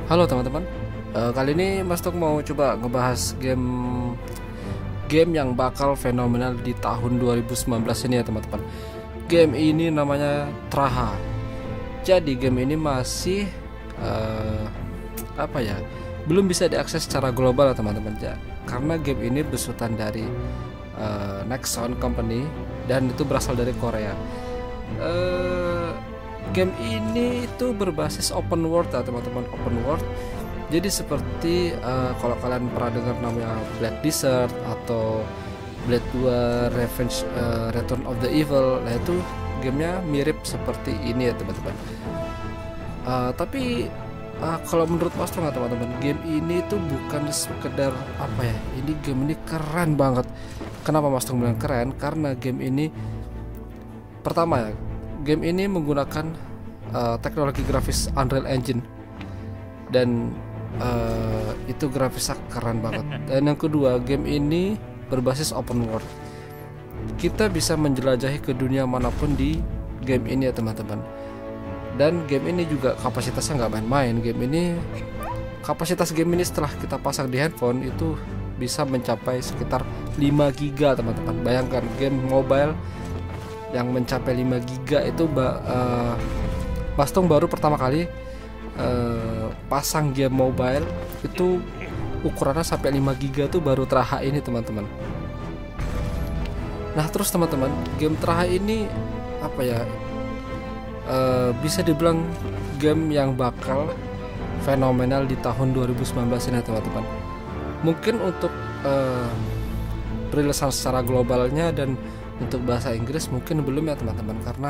Halo teman-teman. Kali ini Mas Tok mau coba ngebahas game yang bakal fenomenal di tahun 2019 ini ya teman-teman. Game ini namanya Traha. Jadi game ini masih belum bisa diakses secara global ya teman-teman ya. Karena game ini besutan dari Nexon Company dan itu berasal dari Korea. Game ini itu berbasis open world ya teman-teman, open world. Jadi seperti kalau kalian pernah dengar namanya Black Desert atau Blade 2 Revenge Return of the Evil, nah itu gamenya mirip seperti ini ya teman-teman. Tapi kalau menurut Mas Tok teman-teman, game ini tuh bukan sekedar ini game ini keren banget. Kenapa Mas Tok bilang keren? Karena game ini pertama ya, game ini menggunakan teknologi grafis Unreal Engine dan itu grafisnya keren banget. Dan yang kedua, game ini berbasis open world. Kita bisa menjelajahi ke dunia manapun di game ini ya teman-teman. Dan game ini juga kapasitasnya nggak main-main. Kapasitas game ini setelah kita pasang di handphone itu bisa mencapai sekitar 5 GB teman-teman. Bayangkan game mobile yang mencapai 5 GB itu Mas Tok baru pertama kali pasang game mobile itu ukurannya sampai 5 GB tuh baru Traha ini teman-teman. Nah terus teman-teman, game Traha ini bisa dibilang game yang bakal fenomenal di tahun 2019 ini teman-teman. Mungkin untuk perilisan secara globalnya dan untuk bahasa Inggris mungkin belum ya teman-teman, karena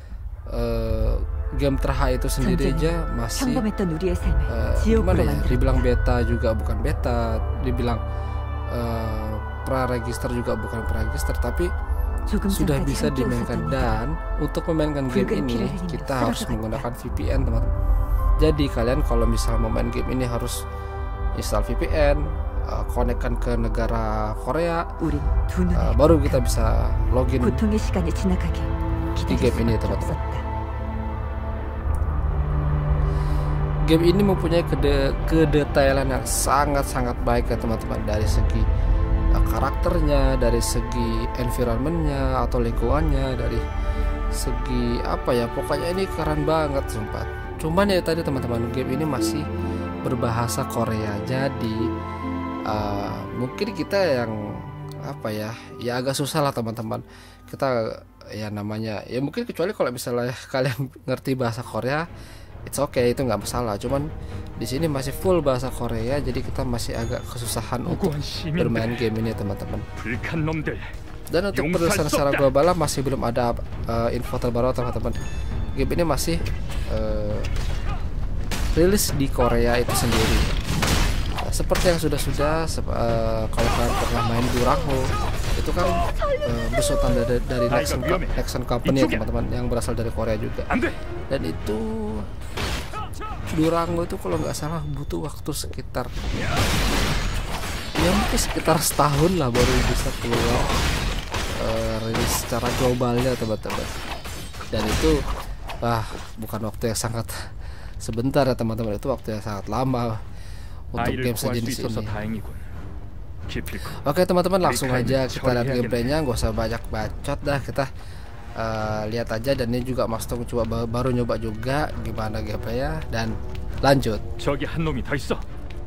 game Traha itu sendiri aja masih dibilang beta juga bukan beta, dibilang pra-register juga bukan pra-register, tapi sudah bisa dimainkan. Dan untuk memainkan game ini kita harus menggunakan VPN teman-teman. Jadi kalian kalau misalnya mau main game ini harus install VPN, konekkan ke negara Korea, baru kita bisa login di game ini teman-teman. Game ini mempunyai kedetailan yang sangat-sangat baik ya teman-teman, dari segi karakternya, dari segi environmentnya atau lingkungannya, dari segi pokoknya ini keren banget sumpah. Cuman ya tadi teman-teman, game ini masih berbahasa Korea, jadi mungkin kita yang agak susah lah teman-teman. Kita namanya mungkin, kecuali kalau misalnya kalian ngerti bahasa Korea, it's okay, itu nggak masalah. Cuman di sini masih full bahasa Korea, jadi kita masih agak kesusahan untuk bermain game ini teman-teman. Dan untuk perilisan secara global masih belum ada info terbaru teman-teman. Game ini masih rilis di Korea itu sendiri. Seperti yang sudah kalau kalian pernah main Durango, itu kan besutan dari Nexon Company ya teman-teman, yang berasal dari Korea juga. Dan itu Durango itu kalau nggak salah butuh waktu sekitar mungkin sekitar setahun lah baru bisa keluar rilis secara globalnya teman-teman. Dan itu bukan waktu yang sangat sebentar ya teman-teman, itu waktu yang sangat lama untuk game sejenis ini. Oke teman-teman, langsung aja kita lihat gameplaynya, nggak usah banyak bacot dah, kita lihat aja. Dan ini juga Mas Tok baru nyoba juga gimana gameplaynya, dan lanjut. 저기 한 놈이 더 있어.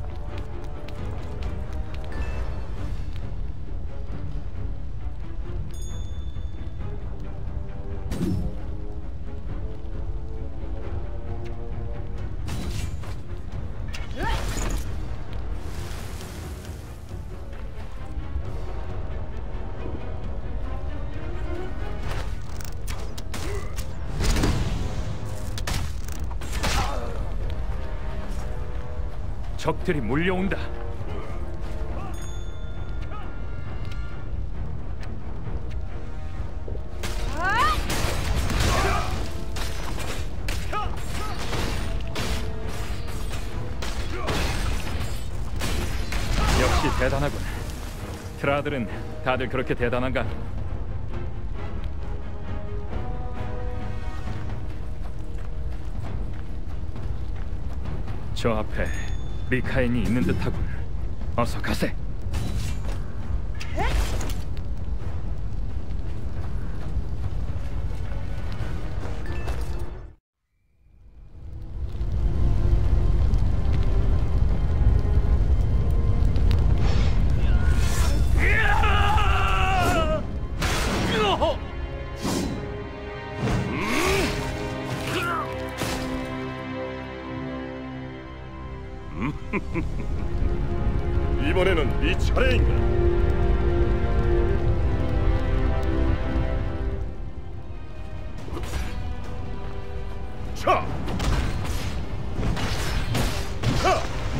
적들이 몰려온다. 역시 대단하군. 트라들은 다들 그렇게 대단한가? 저 앞에 리카엔이 있는 듯하군. 어서 가세. 이번에는 네 차례인가? 차! 차!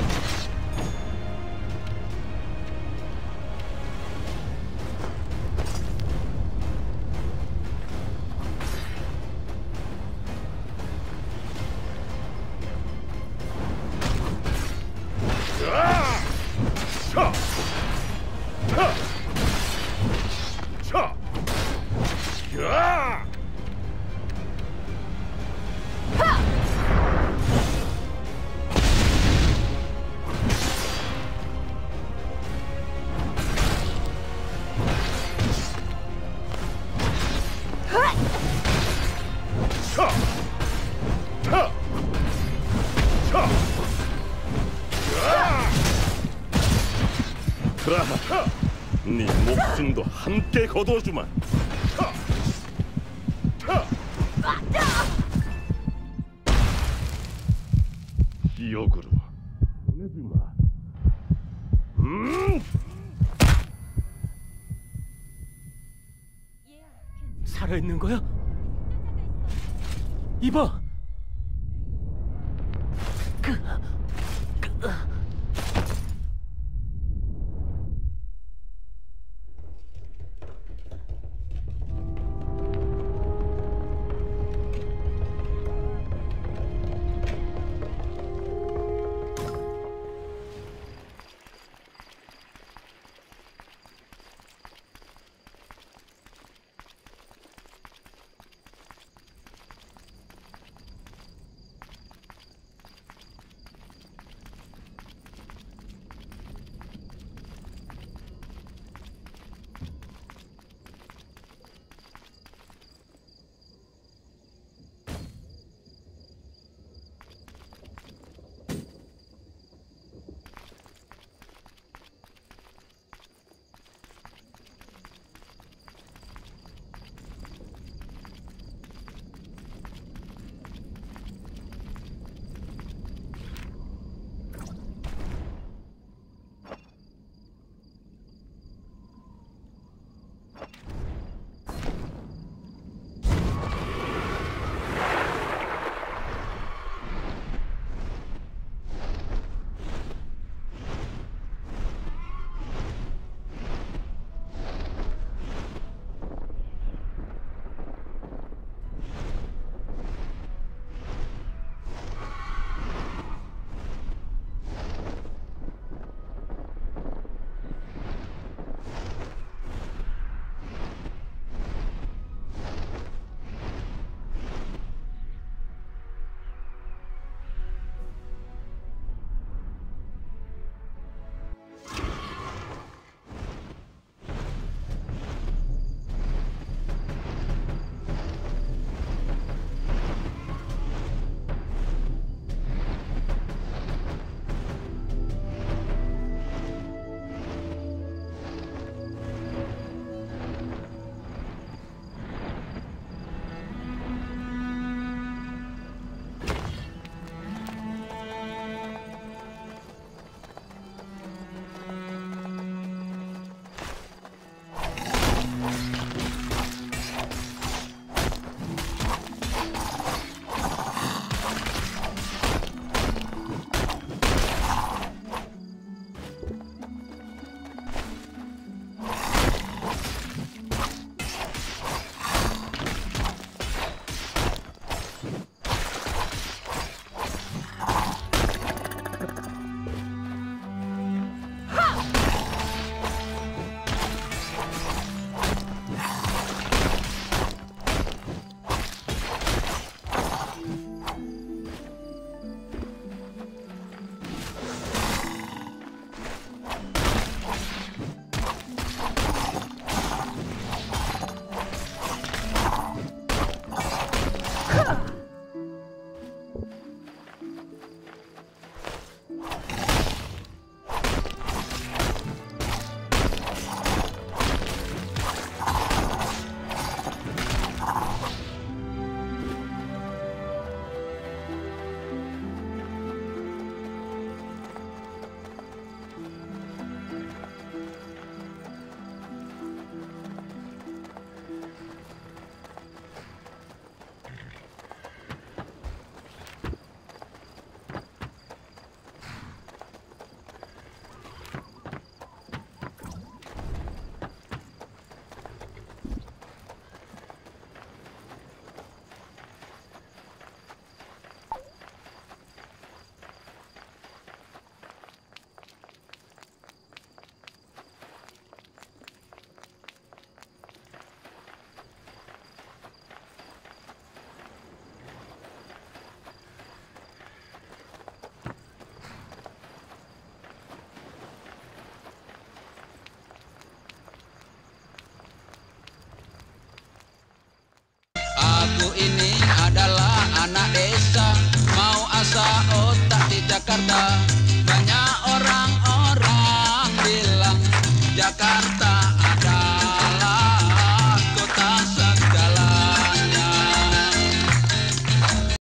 차! 차! 차! 야! 차! 차! 차! 그라하, 네 목숨도 함께 거둬주마. 기억으로 보내주마. 살아있는 거야? 이봐!